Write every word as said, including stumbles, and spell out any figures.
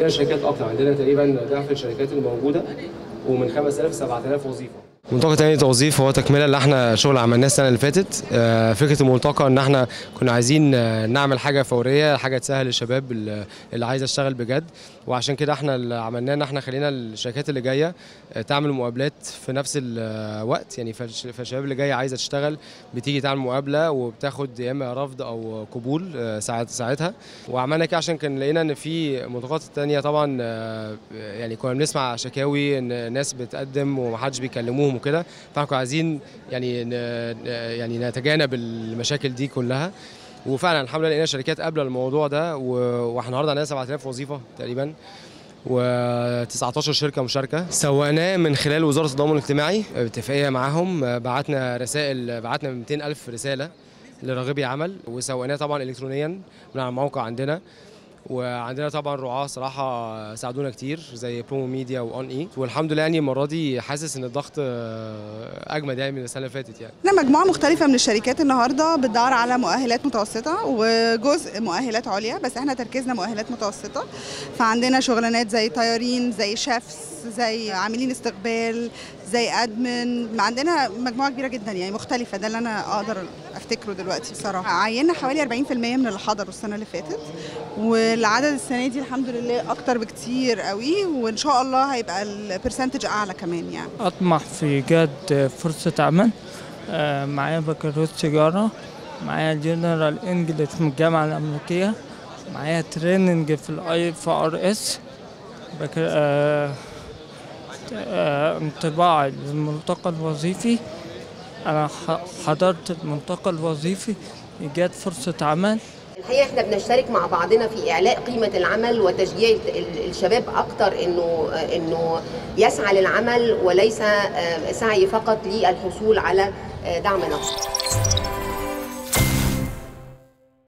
عندنا شركات اكتر، عندنا تقريبا ضعف الشركات الموجوده، ومن خمسة آلاف ل سبعة آلاف وظيفه. ملتقى تاني توظيف هو تكمله اللي احنا شغل عملناه السنه اللي فاتت. فكره الملتقى ان احنا كنا عايزين نعمل حاجه فوريه، حاجه تسهل الشباب اللي عايزه تشتغل بجد، وعشان كده احنا اللي عملناه ان احنا خلينا الشركات اللي جايه تعمل مقابلات في نفس الوقت. يعني فالشباب اللي جايه عايزه تشتغل بتيجي تعمل مقابله وبتاخد يا اما رفض او قبول ساعات ساعتها. وعملنا كده عشان كان لقينا ان في ملتقيات تانيه طبعا يعني كنا بنسمع شكاوي ان ناس بتقدم ومحدش بيكلموهم وكده، فاحنا كنا عايزين يعني يعني نتجنب المشاكل دي كلها. وفعلا الحمد لله لقينا شركات قابله الموضوع ده، واحنا النهارده عندنا سبعة آلاف وظيفه تقريبا وتسعتاشر شركه مشاركه. سوقناه من خلال وزاره التضامن الاجتماعي باتفاقيه معاهم، بعتنا رسائل، بعتنا مئتين ألف رساله لراغبي عمل، وسوقناه طبعا الكترونيا من على الموقع عندنا. وعندنا طبعا رعاه صراحه ساعدونا كتير زي برومو ميديا وان اي، والحمد لله يعني المره دي حاسس ان الضغط اجمد يعني من السنه اللي فاتت. يعني احنا مجموعه مختلفه من الشركات النهارده بتدور على مؤهلات متوسطه وجزء مؤهلات عليا، بس احنا تركيزنا مؤهلات متوسطه. فعندنا شغلانات زي طيارين، زي شيفs، زي عاملين استقبال، زي ادمن. عندنا مجموعه كبيره جدا يعني مختلفه، ده اللي انا اقدر افتكره دلوقتي بصراحه. عيننا حوالي أربعين في المية من اللي حضروا السنه اللي فاتت، والعدد السنه دي الحمد لله اكتر بكتير قوي، وان شاء الله هيبقى البرسنتج اعلى كمان. يعني اطمح في ايجاد فرصه عمل. معايا بكالوريوس تجاره، معايا جنرال انجلش من الجامعه الامريكيه، معايا تريننج في الاي اف ار اس. انطباعي للملتقى الوظيفي، انا حضرت الملتقى الوظيفي ايجاد فرصه عمل. الحقيقه احنا بنشترك مع بعضنا في اعلاء قيمه العمل وتشجيع الشباب اكتر انه انه يسعى للعمل وليس سعي فقط للحصول على دعم نفسي.